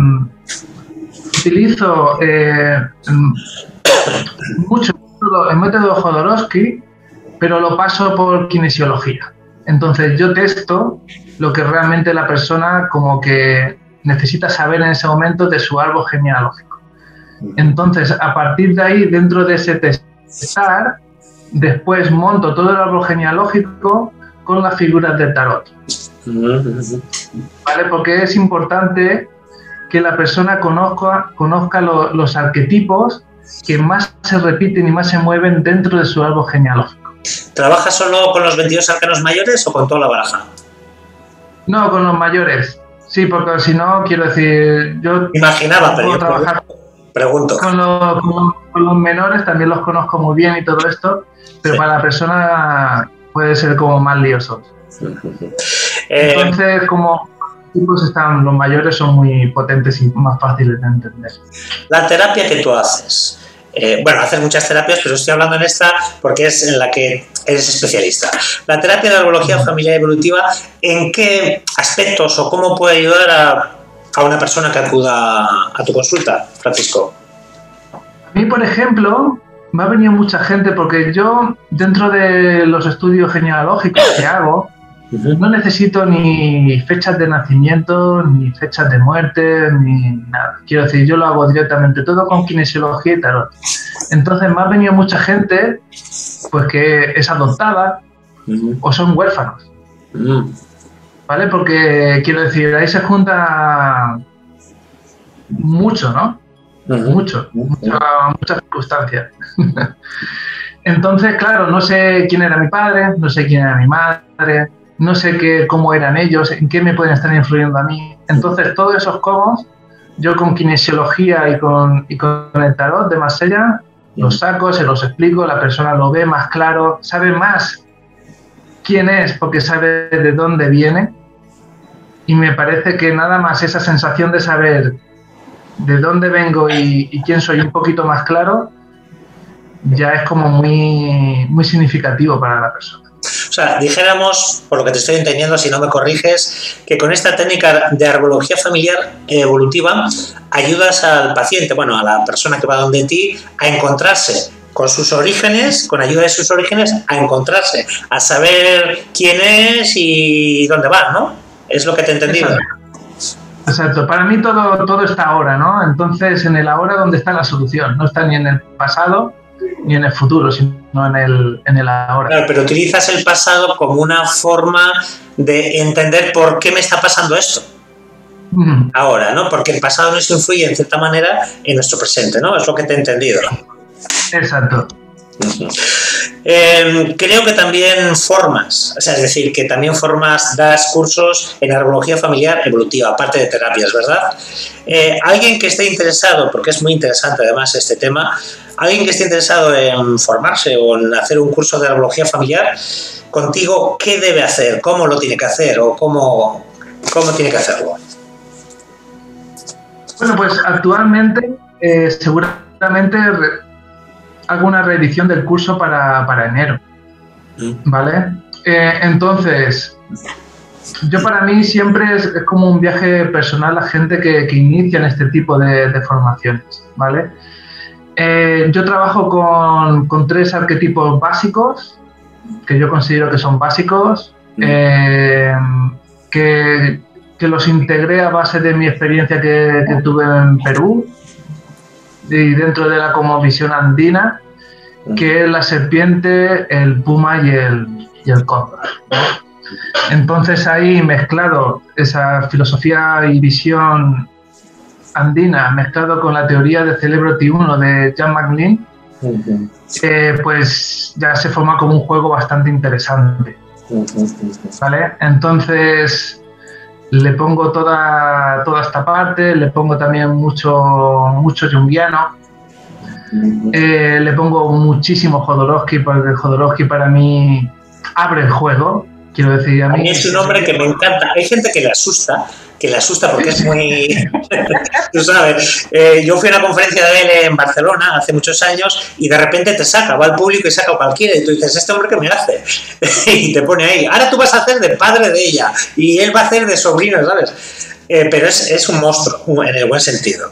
utilizo eh, mucho el método Jodorowsky, pero lo paso por kinesiología. Entonces yo testo lo que realmente la persona como que necesita saber en ese momento de su árbol genealógico. Entonces, a partir de ahí, dentro de ese testar, después monto todo el árbol genealógico con las figuras del tarot. ¿Vale? Porque es importante que la persona conozca, conozca lo, los arquetipos que más se repiten y más se mueven dentro de su árbol genealógico. ¿Trabajas solo con los veintidós arcanos mayores o con toda la baraja? No, con los mayores. Sí, porque si no, quiero decir, yo imaginaba, pero yo trabajar pregunto. Con los, con, con los menores también los conozco muy bien y todo esto, pero sí, para la persona puede ser como más lioso. eh, Entonces, como tipos están, los mayores son muy potentes y más fáciles de entender. La terapia que tú haces. Eh, bueno, haces muchas terapias, pero estoy hablando en esta porque es en la que eres especialista. La terapia de arbología familiar evolutiva, ¿en qué aspectos o cómo puede ayudar a, a una persona que acuda a tu consulta, Francisco? A mí, por ejemplo, me ha venido mucha gente porque yo, dentro de los estudios genealógicos que hago, no necesito ni fechas de nacimiento, ni fechas de muerte, ni nada. Quiero decir, yo lo hago directamente todo con kinesiología y tarot. Entonces me ha venido mucha gente pues que es adoptada uh-huh. o son huérfanos. Uh-huh. ¿Vale? Porque, quiero decir, ahí se junta mucho, ¿no? Uh-huh. Mucho, uh-huh. mucha, muchas circunstancias. Entonces, claro, no sé quién era mi padre, no sé quién era mi madre, no sé qué, cómo eran ellos, en qué me pueden estar influyendo a mí. Entonces, todos esos cómo, yo con kinesiología y con, y con el tarot de Marsella, los saco, se los explico, la persona lo ve más claro, sabe más quién es porque sabe de dónde viene. Y me parece que nada más esa sensación de saber de dónde vengo y, y quién soy un poquito más claro, ya es como muy, muy significativo para la persona. O sea, dijéramos, por lo que te estoy entendiendo, si no me corriges, que con esta técnica de arbología familiar evolutiva ayudas al paciente, bueno, a la persona que va donde ti, a encontrarse con sus orígenes, con ayuda de sus orígenes, a encontrarse, a saber quién es y dónde va, ¿no? Es lo que te he entendido. Exacto. Exacto. Para mí todo, todo está ahora, ¿no? Entonces, en el ahora donde está la solución, no está ni en el pasado ni en el futuro, sino en el, en el ahora. Claro, pero utilizas el pasado como una forma de entender por qué me está pasando esto. Mm. Ahora, ¿no? Porque el pasado nos influye en cierta manera en nuestro presente, ¿no? Es lo que te he entendido. Exacto. Uh-huh. Eh, creo que también formas, o sea, es decir, que también formas, das cursos en arbología familiar evolutiva, aparte de terapias, ¿verdad? Eh, alguien que esté interesado, porque es muy interesante además este tema, alguien que esté interesado en formarse o en hacer un curso de arbología familiar, contigo, ¿qué debe hacer? ¿Cómo lo tiene que hacer? ¿O cómo, cómo tiene que hacerlo? Bueno, pues actualmente eh, seguramente hago una reedición del curso para, para enero, ¿vale? Eh, entonces, yo para mí siempre es, es como un viaje personal a gente que, que inicia en este tipo de, de formaciones, ¿vale? Eh, yo trabajo con, con tres arquetipos básicos, que yo considero que son básicos, eh, que, que los integré a base de mi experiencia que, que tuve en Perú, y dentro de la cosmovisión andina, que es la serpiente, el puma y el, y el cóndor. Entonces ahí mezclado esa filosofía y visión andina, mezclado con la teoría de Celebrity uno de Jan McLean, uh-huh. eh, pues ya se forma como un juego bastante interesante. Uh-huh. ¿Vale? Entonces le pongo toda, toda esta parte, le pongo también mucho, mucho junguiano, uh-huh. eh, le pongo muchísimo Jodorowsky, porque Jodorowsky para mí abre el juego. Quiero decir, a mí, a mí es un hombre que me encanta. Hay gente que le asusta, que le asusta porque es muy... Tú sabes, eh, yo fui a una conferencia de él en Barcelona hace muchos años y de repente te saca, va al público y saca a cualquiera y tú dices, ¿este hombre qué me hace? Y te pone ahí, ahora tú vas a hacer de padre de ella y él va a hacer de sobrino, ¿sabes? Eh, pero es, es un monstruo, en el buen sentido.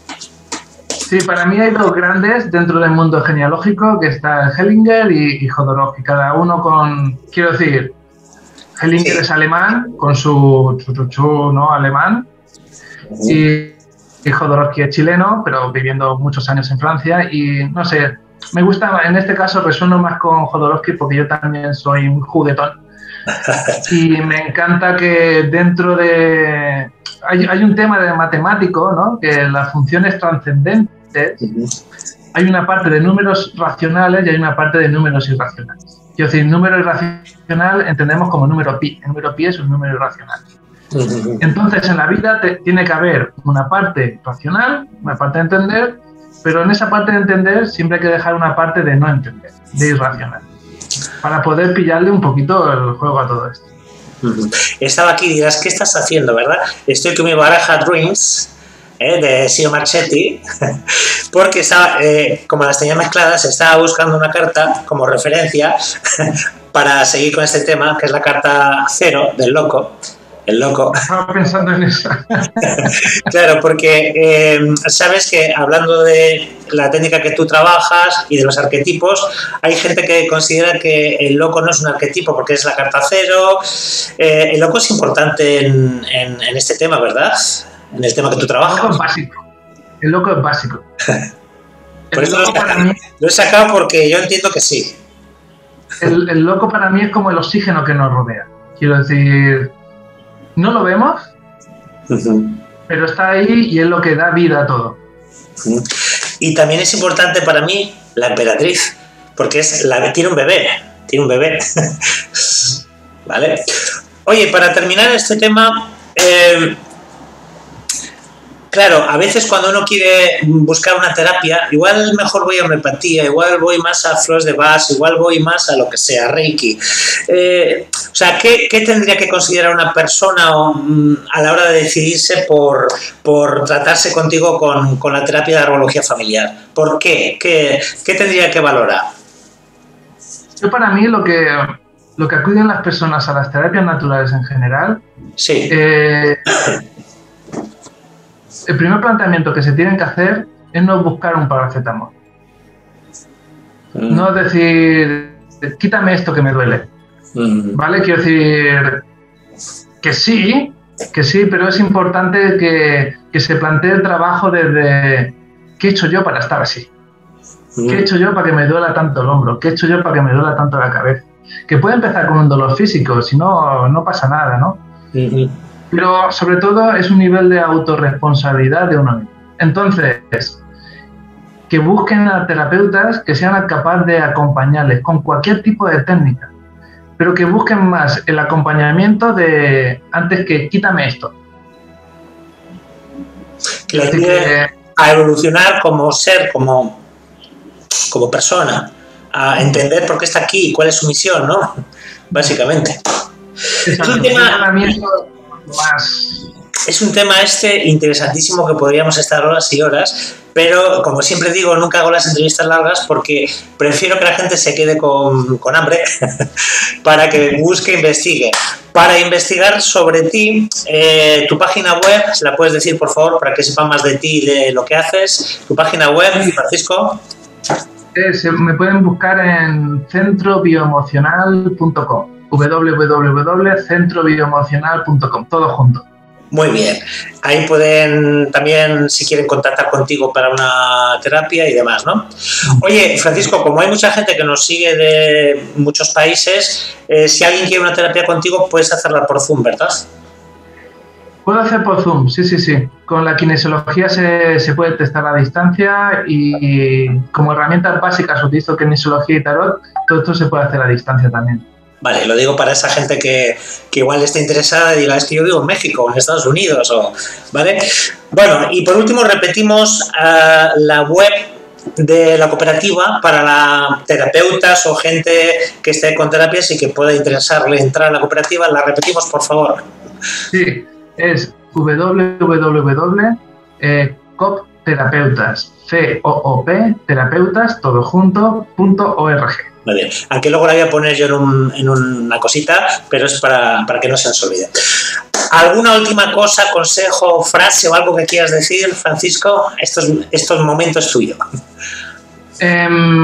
Sí, para mí hay dos grandes dentro del mundo genealógico, que está Hellinger y, y Jodorowsky, cada uno con, quiero decir, Hellinger sí. es alemán, con su chuchuchu, ¿no? Alemán, uh-huh. y, y Jodorowsky es chileno, pero viviendo muchos años en Francia, y no sé, me gusta, en este caso resueno más con Jodorowsky porque yo también soy un juguetón, y me encanta que dentro de... Hay, hay un tema de matemático, ¿no? Que las funciones trascendentes, uh-huh. hay una parte de números racionales y hay una parte de números irracionales. Quiero decir, número irracional entendemos como número pi. El número pi es un número irracional. Entonces, en la vida te, tiene que haber una parte racional, una parte de entender, pero en esa parte de entender siempre hay que dejar una parte de no entender, de irracional, para poder pillarle un poquito el juego a todo esto. Estaba aquí y dirás, ¿qué estás haciendo, verdad? Estoy con mi baraja Dreams, eh, de Sio Marchetti, porque estaba, eh, como las tenía mezcladas, estaba buscando una carta como referencia para seguir con este tema, que es la carta cero del loco, El loco. Estaba pensando en eso. Claro, porque eh, sabes que hablando de la técnica que tú trabajas y de los arquetipos, hay gente que considera que el loco no es un arquetipo porque es la carta cero. Eh, el loco es importante en, en, en este tema, ¿verdad? En el tema que tú trabajas. El loco es básico. El loco es básico. Por eso lo he, sacado, mí, lo he sacado porque yo entiendo que sí. El, el loco para mí es como el oxígeno que nos rodea. Quiero decir, no lo vemos, uh-huh. pero está ahí y es lo que da vida a todo. Uh-huh. Y también es importante para mí la emperatriz, porque es la, tiene un bebé, tiene un bebé. ¿Vale? Oye, para terminar este tema... Eh, Claro, a veces cuando uno quiere buscar una terapia, igual mejor voy a homeopatía, igual voy más a flores de Bach, igual voy más a lo que sea, Reiki. Eh, o sea, ¿qué, ¿qué tendría que considerar una persona um, a la hora de decidirse por, por tratarse contigo con, con la terapia de arbología familiar? ¿Por qué? ¿Qué, qué tendría que valorar? Yo para mí lo que, lo que acuden las personas a las terapias naturales en general... Sí. Eh, El primer planteamiento que se tienen que hacer es no buscar un paracetamol. Mm. No es decir, quítame esto que me duele. Mm. ¿Vale? Quiero decir que sí, que sí, pero es importante que, que se plantee el trabajo desde ¿qué he hecho yo para estar así? Mm. ¿Qué he hecho yo para que me duela tanto el hombro? ¿Qué he hecho yo para que me duela tanto la cabeza? Que puede empezar con un dolor físico, si no, no pasa nada, ¿no? Mm-hmm. Pero sobre todo es un nivel de autorresponsabilidad de uno mismo. Entonces, que busquen a terapeutas que sean capaces de acompañarles con cualquier tipo de técnica, pero que busquen más el acompañamiento de antes que quítame esto. Que le ayude a evolucionar como ser, como, como persona, a entender por qué está aquí, cuál es su misión, ¿no? Básicamente. Es un tema... Más. Es un tema este interesantísimo que podríamos estar horas y horas, pero como siempre digo, nunca hago las entrevistas largas porque prefiero que la gente se quede con, con hambre para que busque e investigue. Para investigar sobre ti, eh, tu página web, ¿se la puedes decir por favor para que sepan más de ti y de lo que haces? Tu página web, Francisco. Eh, se, me pueden buscar en centro bioemocional punto com. w w w punto centro bioemocional punto com, todo junto. Muy bien. Ahí pueden también, si quieren, contactar contigo para una terapia y demás, ¿no? Oye, Francisco, como hay mucha gente que nos sigue de muchos países, eh, si alguien quiere una terapia contigo, puedes hacerla por Zoom, ¿verdad? Puedo hacer por Zoom, sí, sí, sí. Con la kinesiología se, se puede testar a distancia y como herramientas básicas utilizo kinesiología y tarot, todo esto se puede hacer a distancia también. Vale, lo digo para esa gente que, que igual esté interesada y diga, es que yo vivo en México o en Estados Unidos, o, ¿vale? Bueno, y por último repetimos uh, la web de la cooperativa para la terapeutas o gente que esté con terapias y que pueda interesarle entrar a la cooperativa. La repetimos, por favor. Sí, es w w w punto coop terapeutas, C O O P, terapeutas, todo junto, punto org. Muy bien, aunque luego la voy a poner yo en, un, en una cosita, pero es para, para que no se nos olvide. ¿Alguna última cosa, consejo, frase o algo que quieras decir, Francisco? Estos, estos momentos tuyos. Eh,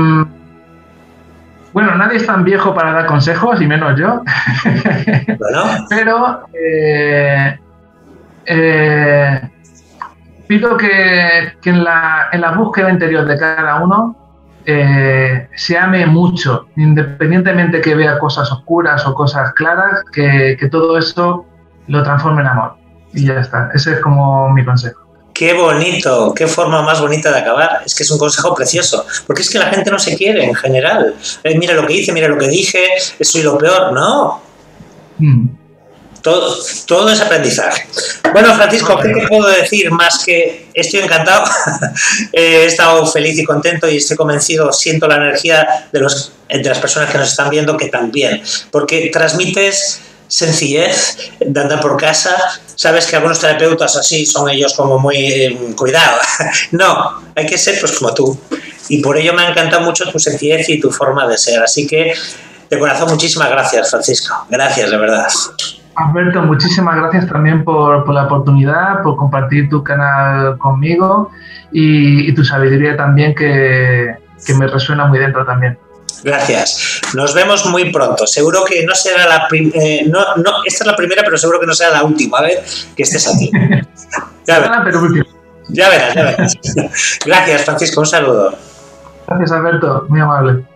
bueno, nadie es tan viejo para dar consejos, y menos yo. Bueno. Pero eh, eh, pido que, que en, la, en la búsqueda interior de cada uno Eh, se ame mucho, independientemente que vea cosas oscuras o cosas claras, que, que todo eso lo transforme en amor. Y ya está, ese es como mi consejo. Qué bonito, qué forma más bonita de acabar. Es que es un consejo precioso, porque es que la gente no se quiere en general. Eh, mira lo que hice, mira lo que dije, soy lo peor, no. Mm. Todo, todo es aprendizaje. Bueno, Francisco, ¿qué te puedo decir más que estoy encantado? He estado feliz y contento y estoy convencido, siento la energía de, los, de las personas que nos están viendo que también, porque transmites sencillez de andar por casa. Sabes que algunos terapeutas así son ellos como muy eh, cuidado. No, hay que ser pues como tú. Y por ello me ha encantado mucho tu sencillez y tu forma de ser. Así que, de corazón, muchísimas gracias, Francisco. Gracias, de verdad. Alberto, muchísimas gracias también por, por la oportunidad, por compartir tu canal conmigo y, y tu sabiduría también que, que me resuena muy dentro también. Gracias. Nos vemos muy pronto. Seguro que no será la primera, eh, no, no, esta es la primera, pero seguro que no será la última vez que estés aquí. Ya verás. Ya verás, ya verás. Gracias, Francisco. Un saludo. Gracias, Alberto. Muy amable.